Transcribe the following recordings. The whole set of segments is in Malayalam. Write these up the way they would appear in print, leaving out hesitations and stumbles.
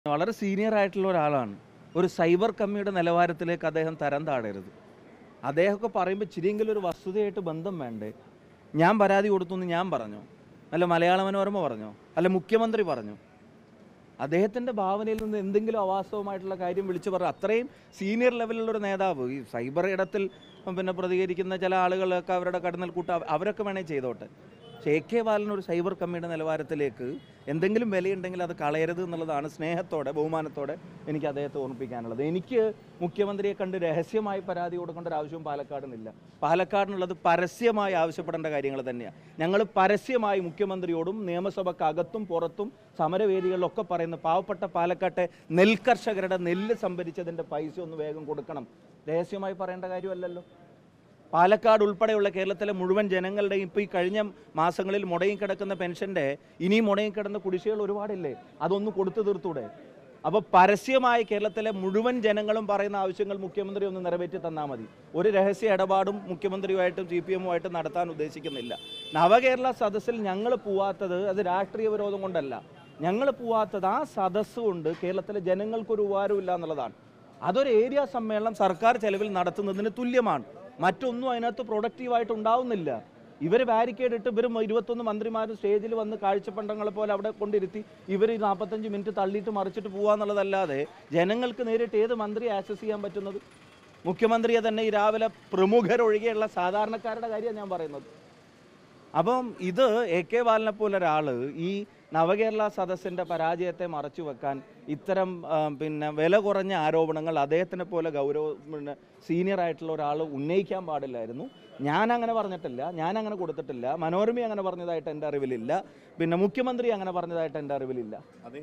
വളരെ സീനിയർ ആയിട്ടുള്ള ഒരാളാണ്. ഒരു സൈബർ കമ്മിയുടെ നിലവാരത്തിലേക്ക് അദ്ദേഹം തരം താഴരുത്. അദ്ദേഹമൊക്കെ പറയുമ്പോൾ ഇച്ചിരിയെങ്കിലും ഒരു വസ്തുതയായിട്ട് ബന്ധം വേണ്ടേ? ഞാൻ പരാതി കൊടുത്തു എന്ന് ഞാൻ പറഞ്ഞോ? അല്ല മലയാള മനോരമ പറഞ്ഞോ? അല്ല മുഖ്യമന്ത്രി പറഞ്ഞോ? അദ്ദേഹത്തിൻ്റെ ഭാവനയിൽ നിന്ന് എന്തെങ്കിലും അവാസ്തവമായിട്ടുള്ള കാര്യം വിളിച്ചു പറഞ്ഞു. അത്രയും സീനിയർ ലെവലിലുള്ളൊരു നേതാവ് ഈ സൈബർ ഇടത്തിൽ പിന്നെ പ്രതികരിക്കുന്ന ചില ആളുകളൊക്കെ അവരുടെ കടന്നൽ കൂട്ട അവരൊക്കെ വേണേൽ ചെയ്തോട്ടെ. പക്ഷേ AK ബാലൻ ഒരു സൈബർ കമ്മിയുടെ നിലവാരത്തിലേക്ക് എന്തെങ്കിലും വിലയുണ്ടെങ്കിൽ അത് കളയരുത് എന്നുള്ളതാണ് സ്നേഹത്തോടെ ബഹുമാനത്തോടെ എനിക്ക് അദ്ദേഹത്തെ ഓർമ്മിപ്പിക്കാനുള്ളത്. എനിക്ക് മുഖ്യമന്ത്രിയെ കണ്ട് രഹസ്യമായി പരാതി കൊടുക്കേണ്ട ഒരു ആവശ്യവും പാലക്കാടിനില്ല. പാലക്കാടിനുള്ളത് പരസ്യമായി ആവശ്യപ്പെടേണ്ട കാര്യങ്ങൾ തന്നെയാണ്. ഞങ്ങൾ പരസ്യമായി മുഖ്യമന്ത്രിയോടും നിയമസഭക്കകത്തും പുറത്തും സമരവേദികളിലൊക്കെ പറയുന്ന പാവപ്പെട്ട പാലക്കാട്ടെ നെൽകർഷകരുടെ നെല്ല് സംഭരിച്ചതിൻ്റെ പൈസ ഒന്ന് വേഗം കൊടുക്കണം. രഹസ്യമായി പറയേണ്ട കാര്യമല്ലല്ലോ. പാലക്കാട് ഉൾപ്പെടെയുള്ള കേരളത്തിലെ മുഴുവൻ ജനങ്ങളുടെയും ഇപ്പോൾ ഈ കഴിഞ്ഞ മാസങ്ങളിൽ മുടങ്ങി കിടക്കുന്ന പെൻഷൻ്റെ ഇനിയും മുടങ്ങി കിടന്ന കുടിശ്ശികൾ ഒരുപാടില്ലേ? അതൊന്ന് കൊടുത്തു തീർത്തൂടെ? അപ്പോൾ പരസ്യമായി കേരളത്തിലെ മുഴുവൻ ജനങ്ങളും പറയുന്ന ആവശ്യങ്ങൾ മുഖ്യമന്ത്രി ഒന്ന് നിറവേറ്റി തന്നാൽ മതി. ഒരു രഹസ്യ ഇടപാടും മുഖ്യമന്ത്രിയുമായിട്ടും CPM-ഉമായിട്ടും നടത്താൻ ഉദ്ദേശിക്കുന്നില്ല. നവകേരള സദസ്സിൽ ഞങ്ങൾ പോവാത്തത് അത് രാഷ്ട്രീയ വിരോധം കൊണ്ടല്ല. ഞങ്ങൾ പോവാത്തത് ആ സദസ്സ് കൊണ്ട് കേരളത്തിലെ ജനങ്ങൾക്കൊരു ഉപകാരമില്ല എന്നുള്ളതാണ്. അതൊരു ഏരിയ സമ്മേളനം സർക്കാർ ചെലവിൽ നടത്തുന്നതിന് തുല്യമാണ്. മറ്റൊന്നും അതിനകത്ത് പ്രൊഡക്റ്റീവായിട്ട് ഉണ്ടാവുന്നില്ല. ഇവർ ബാരിക്കേഡ് ഇട്ട് ഇവർ 21 മന്ത്രിമാരും സ്റ്റേജിൽ വന്ന് കാഴ്ചപ്പണ്ടങ്ങളെ പോലെ അവിടെ കൊണ്ടിരുത്തി ഇവർ 45 മിനിറ്റ് തള്ളിയിട്ട് മറിച്ചിട്ട് പോകാന്നുള്ളതല്ലാതെ ജനങ്ങൾക്ക് നേരിട്ട് ഏത് മന്ത്രിയെ ആക്സസ് ചെയ്യാൻ പറ്റുന്നത്? മുഖ്യമന്ത്രിയെ തന്നെ ഈ രാവിലെ പ്രമുഖരൊഴികെയുള്ള സാധാരണക്കാരുടെ കാര്യമാണ് ഞാൻ പറയുന്നത്. അപ്പം ഇത് AK ബാലനെ പോലെ ഒരാൾ ഈ നവകേരള സദസ്സിൻ്റെ പരാജയത്തെ മറച്ചു വെക്കാൻ ഇത്തരം പിന്നെ വില കുറഞ്ഞ ആരോപണങ്ങൾ അദ്ദേഹത്തിനെ പോലെ പിന്നെ സീനിയർ ആയിട്ടുള്ള ഒരാൾ ഉന്നയിക്കാൻ പാടില്ലായിരുന്നു. ഞാൻ അങ്ങനെ പറഞ്ഞിട്ടില്ല, ഞാൻ അങ്ങനെ കൊടുത്തിട്ടില്ല. മനോരമ അങ്ങനെ പറഞ്ഞതായിട്ട് എൻ്റെ അറിവിലില്ല. പിന്നെ മുഖ്യമന്ത്രി അങ്ങനെ പറഞ്ഞതായിട്ട് എൻ്റെ അറിവിലില്ല.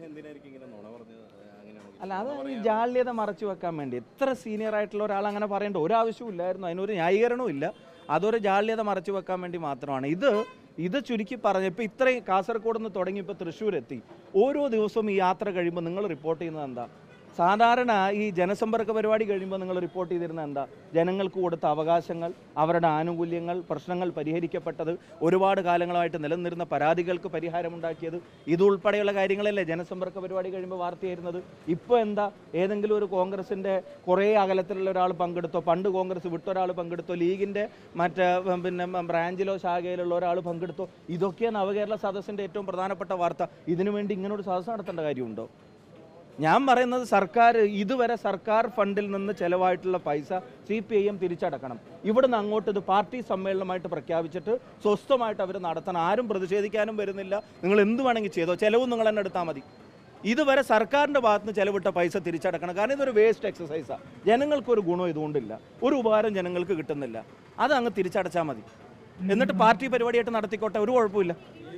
അല്ല, അത് ഈ ജാള്യത മറച്ചു വെക്കാൻ വേണ്ടി എത്ര സീനിയർ ആയിട്ടുള്ള ഒരാൾ അങ്ങനെ പറയേണ്ട ഒരാവശ്യവും ഇല്ലായിരുന്നു. അതിനൊരു ന്യായീകരണവും ഇല്ല. അതൊരു ജാള്യത മറച്ചു വെക്കാൻ വേണ്ടി മാത്രമാണ്. ഇത് ചുരുക്കി പറഞ്ഞ് ഇപ്പോൾ ഇത്രയും കാസർഗോഡ് നിന്ന് തുടങ്ങി ഇപ്പോൾ തൃശ്ശൂർ എത്തി. ഓരോ ദിവസവും ഈ യാത്ര കഴിയുമ്പോൾ നിങ്ങൾ റിപ്പോർട്ട് ചെയ്യുന്നത് എന്താ? സാധാരണ ഈ ജനസമ്പർക്ക പരിപാടി കഴിയുമ്പോൾ നിങ്ങൾ റിപ്പോർട്ട് ചെയ്തിരുന്നത് എന്താ? ജനങ്ങൾക്ക് കൊടുത്ത അവകാശങ്ങൾ, അവരുടെ ആനുകൂല്യങ്ങൾ, പ്രശ്നങ്ങൾ പരിഹരിക്കപ്പെട്ടത്, ഒരുപാട് കാലങ്ങളായിട്ട് നിലനിന്നിരുന്ന പരാതികൾക്ക് പരിഹാരമുണ്ടാക്കിയത്, ഇതുൾപ്പെടെയുള്ള കാര്യങ്ങളല്ലേ ജനസമ്പർക്ക പരിപാടി കഴിയുമ്പോൾ വാർത്തയായിരുന്നത്. ഇപ്പോൾ എന്താ? ഏതെങ്കിലും ഒരു കോൺഗ്രസിൻ്റെ കുറേ അകലത്തിലുള്ള ഒരാൾ പങ്കെടുത്തോ? പണ്ട് കോൺഗ്രസ് വിട്ടൊരാൾ പങ്കെടുത്തോ? ലീഗിൻ്റെ മറ്റേ പിന്നെ ബ്രാഞ്ചിലോ ശാഖയിലുള്ള ഒരാൾ പങ്കെടുത്തോ? ഇതൊക്കെയാണ് നവകേരള സദസ്സിൻ്റെ ഏറ്റവും പ്രധാനപ്പെട്ട വാർത്ത. ഇതിനു വേണ്ടി ഇങ്ങനൊരു സദസ്സ് നടത്തേണ്ട കാര്യമുണ്ടോ? ഞാൻ പറയുന്നത് ഇതുവരെ സർക്കാർ ഫണ്ടിൽ നിന്ന് ചെലവായിട്ടുള്ള പൈസ CPIM തിരിച്ചടക്കണം. ഇവിടുന്ന് അങ്ങോട്ട് ഇത് പാർട്ടി സമ്മേളനമായിട്ട് പ്രഖ്യാപിച്ചിട്ട് സ്വസ്ഥമായിട്ട് അവർ നടത്തണം. ആരും പ്രതിഷേധിക്കാനും വരുന്നില്ല. നിങ്ങൾ എന്ത് വേണമെങ്കിൽ ചെയ്തോ, ചിലവും നിങ്ങൾ തന്നെ എടുത്താൽ മതി. ഇതുവരെ സർക്കാരിൻ്റെ ഭാഗത്ത് നിന്ന് ചെലവിട്ട പൈസ തിരിച്ചടക്കണം. കാരണം ഇതൊരു വേസ്റ്റ് എക്സസൈസാണ്. ജനങ്ങൾക്കൊരു ഗുണം ഇതുകൊണ്ടില്ല, ഒരു ഉപകാരം ജനങ്ങൾക്ക് കിട്ടുന്നില്ല. അത് അങ്ങ് തിരിച്ചടച്ചാൽ മതി. എന്നിട്ട് പാർട്ടി പരിപാടിയായിട്ട് നടത്തിക്കോട്ടെ, ഒരു കുഴപ്പമില്ല.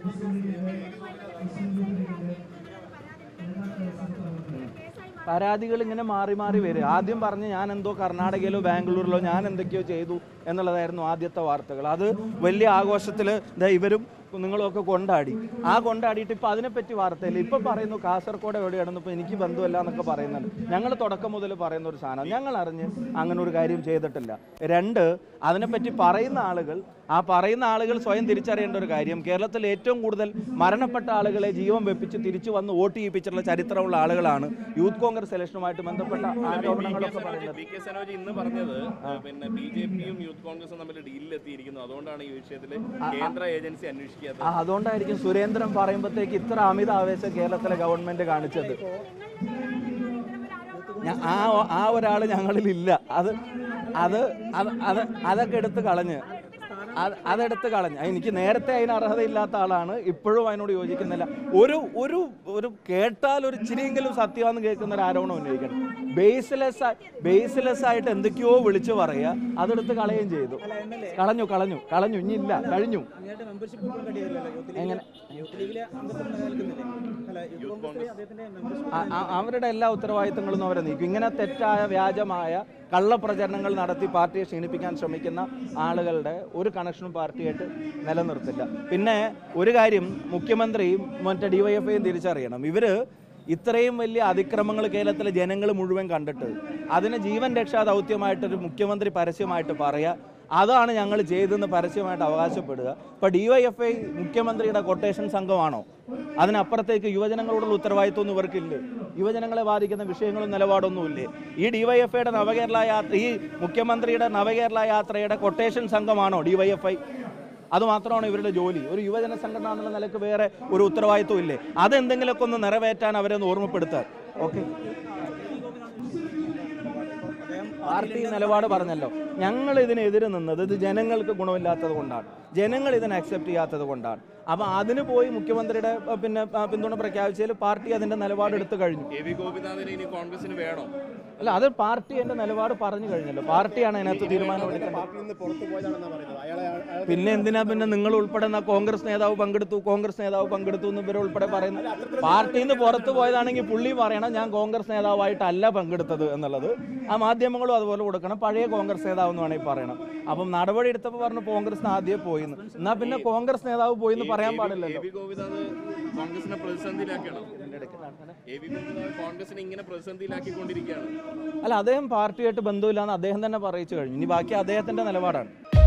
പരാതികൾ ഇങ്ങനെ മാറി മാറി വരും. ആദ്യം പറഞ്ഞ് ഞാൻ എന്തോ കർണാടകയിലോ ബാംഗ്ലൂരിലോ ഞാൻ എന്തൊക്കെയോ ചെയ്തു എന്നുള്ളതായിരുന്നു ആദ്യത്തെ വാർത്തകൾ. അത് വലിയ ആഘോഷത്തിൽ ഇവരും നിങ്ങളൊക്കെ കൊണ്ടാടി. കൊണ്ടാടിയിട്ട് ഇപ്പോൾ അതിനെപ്പറ്റി വാർത്തയില്ല. ഇപ്പോൾ പറയുന്നു കാസർഗോഡ് എവിടെയാണെന്ന്. ഇപ്പോൾ എനിക്ക് ബന്ധമല്ല എന്നൊക്കെ പറയുന്നുണ്ട്. ഞങ്ങൾ തുടക്കം മുതൽ പറയുന്ന ഒരു സാധനം ഞങ്ങൾ അറിഞ്ഞ് അങ്ങനെ ഒരു കാര്യം ചെയ്തിട്ടില്ല. 2, അതിനെപ്പറ്റി പറയുന്ന ആളുകൾ സ്വയം തിരിച്ചറിയേണ്ട ഒരു കാര്യം, കേരളത്തിൽ ഏറ്റവും കൂടുതൽ മരണപ്പെട്ട ആളുകളെ ജീവൻ വെപ്പിച്ച് തിരിച്ചു വന്ന് വോട്ട് ചെയ്യിപ്പിച്ചിട്ടുള്ള ചരിത്രമുള്ള ആളുകളാണ്. യൂത്ത് കോൺഗ്രസ് ഇലക്ഷനുമായിട്ട് ബന്ധപ്പെട്ട ആരോപണങ്ങളൊക്കെ പറയുന്നത്. ഇന്ന് പറഞ്ഞത് പിന്നെ BJP-യും യൂത്ത് കോൺഗ്രസും തമ്മിൽ ഡീലിലെത്തിയിരിക്കുന്നു. അതുകൊണ്ടാണ് ഈ വിഷയത്തിൽ കേന്ദ്ര ഏജൻസി അന്വേഷിക്കുന്നത്. അതുകൊണ്ടായിരിക്കും സുരേന്ദ്രൻ പറയുമ്പോഴത്തേക്ക് ഇത്ര അമിത ആവേശം കേരളത്തിലെ ഗവൺമെന്റ് കാണിച്ചത്. ഒരാൾ ഞങ്ങളിലില്ല. അതൊക്കെ എടുത്ത് കളഞ്ഞ് എനിക്ക് നേരത്തെ അതിന് അർഹതയില്ലാത്ത ആളാണ്. ഇപ്പോഴും അതിനോട് യോജിക്കുന്നില്ല. ഒരു കേട്ടാൽ ഒരു ചിരിയെങ്കിലും സത്യമാണെന്ന് കേൾക്കുന്ന ഒരു ആരോപണം ഉന്നയിക്കണം. ബേസ്ലെസ് ആയിട്ട് എന്തൊക്കെയോ വിളിച്ചു പറയുക, അതെടുത്ത് കളയുകയും ചെയ്തു. കളഞ്ഞു ഇനിയില്ല, കഴിഞ്ഞു. എങ്ങനെ അവരുടെ എല്ലാ ഉത്തരവാദിത്തങ്ങളും അവരെ നീക്കും. ഇങ്ങനെ തെറ്റായ വ്യാജമായ കള്ളപ്രചരണങ്ങൾ നടത്തി പാർട്ടിയെ ക്ഷീണിപ്പിക്കാൻ ശ്രമിക്കുന്ന ആളുകളുടെ ഒരു കണക്ഷനും പാർട്ടിയായിട്ട് നിലനിർത്തില്ല. പിന്നെ ഒരു കാര്യം മുഖ്യമന്ത്രിയും മറ്റേ DYFIയും തിരിച്ചറിയണം. ഇത്രയും വലിയ അതിക്രമങ്ങൾ കേരളത്തിലെ ജനങ്ങൾ മുഴുവൻ കണ്ടിട്ട് അതിനെ ജീവൻ രക്ഷാ ദൗത്യമായിട്ടൊരു മുഖ്യമന്ത്രി പരസ്യമായിട്ട് പറയുക, അതാണ് ഞങ്ങൾ ചെയ്തെന്ന് പരസ്യമായിട്ട് അവകാശപ്പെടുക. ഇപ്പോൾ DYFI മുഖ്യമന്ത്രിയുടെ കൊട്ടേഷൻ സംഘമാണോ? അതിനപ്പുറത്തേക്ക് യുവജനങ്ങളോടുള്ള ഉത്തരവാദിത്വമൊന്നും ഇവർക്കില്ലേ? യുവജനങ്ങളെ ബാധിക്കുന്ന വിഷയങ്ങളും നിലപാടൊന്നുമില്ലേ? ഈ DYFIയുടെ നവകേരള യാത്ര, ഈ മുഖ്യമന്ത്രിയുടെ നവകേരള യാത്രയുടെ കൊട്ടേഷൻ സംഘമാണോ DYFI? അതുമാത്രമാണ് ഇവരുടെ ജോലി. ഒരു യുവജന സംഘടന എന്നുള്ള നിലക്ക് വേറെ ഒരു ഉത്തരവാദിത്വം ഇല്ലേ? അതെന്തെങ്കിലുമൊക്കെ ഒന്ന് നിറവേറ്റാൻ അവരെ ഒന്ന് ഓർമ്മപ്പെടുത്താൻ. ഓക്കെ, പാർട്ടി നിലപാട് പറഞ്ഞല്ലോ. ഞങ്ങൾ ഇതിനെതിരെ നിന്നത് ഇത് ജനങ്ങൾക്ക് ഗുണമില്ലാത്തത് കൊണ്ടാണ്, ജനങ്ങൾ ഇതിനെ അക്സെപ്റ്റ് ചെയ്യാത്തത് കൊണ്ടാണ്. അപ്പം അതിന് പോയി മുഖ്യമന്ത്രിയുടെ പിന്തുണ പ്രഖ്യാപിച്ചതിൽ പാർട്ടി അതിൻ്റെ നിലപാട് എടുത്തു കഴിഞ്ഞു. കോൺഗ്രസിന് വേണോ? അല്ല, അത് പാർട്ടി എൻ്റെ നിലപാട് പറഞ്ഞു കഴിഞ്ഞല്ലോ. പാർട്ടിയാണ് അതിനകത്ത് തീരുമാനം എടുക്കുന്നത്. പിന്നെ എന്തിനാ പിന്നെ നിങ്ങൾ ഉൾപ്പെടുന്ന കോൺഗ്രസ് നേതാവ് പങ്കെടുത്തു എന്ന് ഇവരുൾപ്പെടെ പറയുന്നത്? പാർട്ടിയിൽ നിന്ന് പുറത്തു പോയതാണെങ്കിൽ പുള്ളി പറയണം ഞാൻ കോൺഗ്രസ് നേതാവായിട്ടല്ല പങ്കെടുത്തത് എന്നുള്ളത്. ആ മാധ്യമങ്ങളും അതുപോലെ കൊടുക്കണം. പഴയ കോൺഗ്രസ് നേതാവ് എന്ന് വേണമെങ്കിൽ പറയണം. അപ്പം നടപടി എടുത്തപ്പോൾ പറഞ്ഞു കോൺഗ്രസിന് ആദ്യം പോയിന്ന്. എന്നാൽ പിന്നെ കോൺഗ്രസ് നേതാവ് പോയിന്ന് പറയാൻ പാടില്ലല്ലോ. കോൺഗ്രസിനെ പ്രതിസന്ധിയിലാക്കണം. കോൺഗ്രസിനെ ഇങ്ങനെ പ്രതിസന്ധിയിലാക്കിക്കൊണ്ടിരിക്കുകയാണ്. അല്ല, അദ്ദേഹം പാർട്ടിയായിട്ട് ബന്ധമില്ലാന്ന് അദ്ദേഹം തന്നെ പറയിച്ചു കഴിഞ്ഞു. ഇനി ബാക്കി അദ്ദേഹത്തിന്റെ നിലപാടാണ്.